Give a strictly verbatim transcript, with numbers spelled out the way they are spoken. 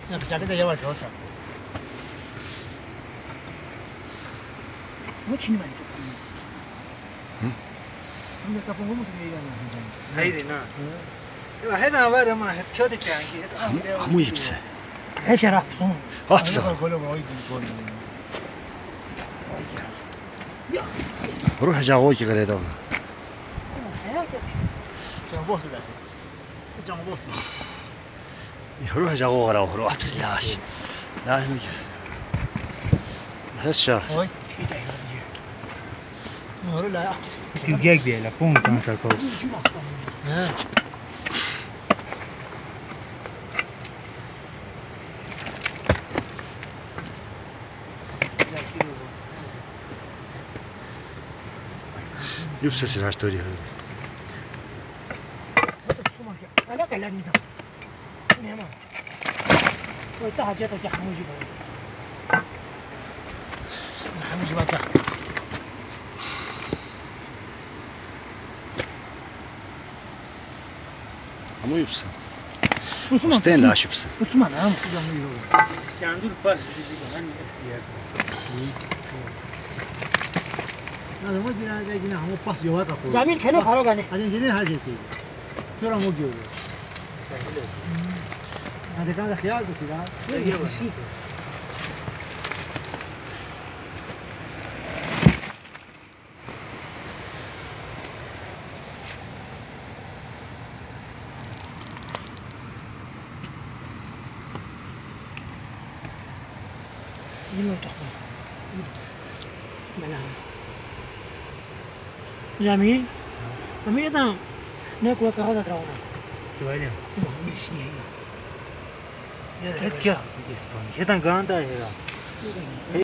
なんかジャケでやばいぞさ。もうちにまいとか。うん。なんかこうもと見えない。 هيدي نعم. هذا هذا ما هتشوتي يعني. مو يبسه. ايش راح بصون؟ ابسه. روح جاويك غير هذا. روح جاوي غير روح بس لاش. لا هسه. Si gag bile la punta non c'è cosa. Eh. يبسه سلاش توري هذا. أنا كلامي ده. نعم. وأنت حاجتك يا حموجي بقى. حموجي بقى. مو يبسه. مستين لاش يبسه. وش معناه هم كده مو يلو. يعني دول باش بيجي عن اكسيات. هذا ما جينا جينا هم باس جوات أقول. جميل كنا خلاص يعني. هذين جينا هذا شيء. سورة مو جيو. هذا كان خيال بس لا. بسيط. يلو تخون. ملام. جميل. جميل ده. ناكل كهذا تراونا. شو هذا؟ ما بيسيه. كيف كيا؟ كيف كان ده هذا؟